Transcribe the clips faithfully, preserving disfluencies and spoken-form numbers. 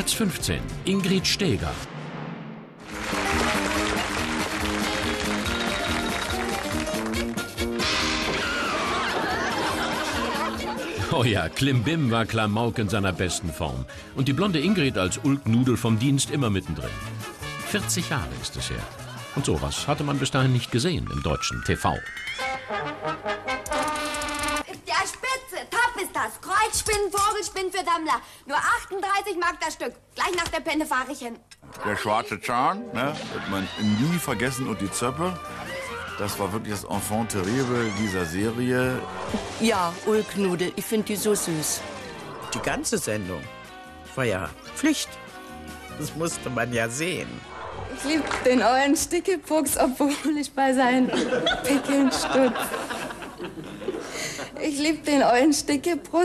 Platz fünfzehn. Ingrid Steeger. Oh ja, Klimbim war Klamauk in seiner besten Form. Und die blonde Ingrid als Ulknudel vom Dienst immer mittendrin. vierzig Jahre ist es her. Und sowas hatte man bis dahin nicht gesehen im deutschen T V. Ja, spitze, top ist das. Kreuzspinnen, Vogelspinnen für Sammler. Nur achtunddreißig Mark das Stück. Gleich nach der Penne fahre ich hin. Der schwarze Zahn, ne, wird man nie vergessen, und die Zöppe. Das war wirklich das Enfant terrible dieser Serie. Ja, Ulknudel, ich finde die so süß. Die ganze Sendung war ja Pflicht. Das musste man ja sehen. Ich lieb den ollen Stickefuchs, obwohl ich bei seinen Pickeln stutz. Ich lieb den ollen Stickebrot.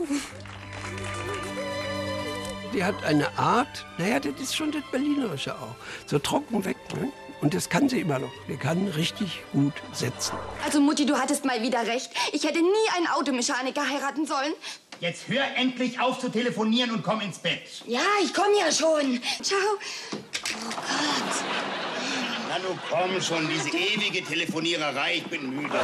Die hat eine Art, naja, das ist schon das Berlinerische auch. So trocken weg, ne? Und das kann sie immer noch. Die kann richtig gut setzen. Also Mutti, du hattest mal wieder recht. Ich hätte nie einen Automechaniker heiraten sollen. Jetzt hör endlich auf zu telefonieren und komm ins Bett. Ja, ich komme ja schon. Ciao. Oh Gott. Na nun komm schon, diese ewige Telefoniererei, ich bin müde.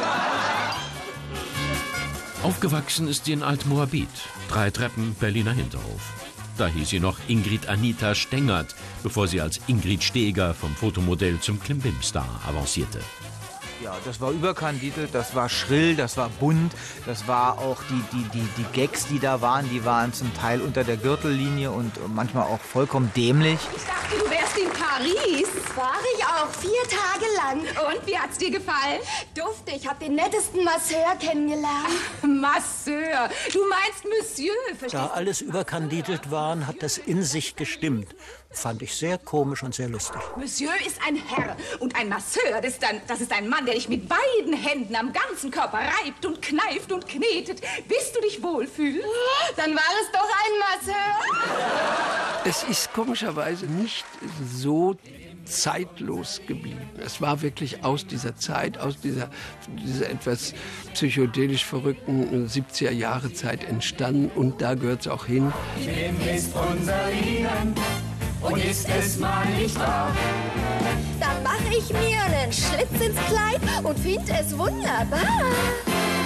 Aufgewachsen ist sie in Alt-Moabit. Drei Treppen, Berliner Hinterhof. Da hieß sie noch Ingrid Anita Stengert, bevor sie als Ingrid Steeger vom Fotomodell zum Klimbim-Star avancierte. Ja, das war überkandidelt, das war schrill, das war bunt, das war auch die, die, die, die Gags, die da waren, die waren zum Teil unter der Gürtellinie und manchmal auch vollkommen dämlich. Ich dachte, du wärst in Paris. War ich auch, vier Tage lang. Und, wie hat's dir gefallen? Dufte, ich hab den nettesten Masseur kennengelernt. Masseur, du meinst Monsieur, verstehst Da alles überkandidelt waren, hat das in sich gestimmt. Fand ich sehr komisch und sehr lustig. Monsieur ist ein Herr und ein Masseur, das ist ein, das ist ein Mann, der dich mit beiden Händen am ganzen Körper reibt und kneift und knetet, bis du dich wohlfühlst. Dann war es doch ein Masseur. Es ist komischerweise nicht so zeitlos geblieben. Es war wirklich aus dieser Zeit, aus dieser, dieser etwas psychedelisch verrückten siebziger-Jahre-Zeit entstanden. Und da gehört es auch hin. Wem ist unser Leben? Und ist es mal nicht wahr? Dann mache ich mir einen Schlitz ins Kleid und finde es wunderbar.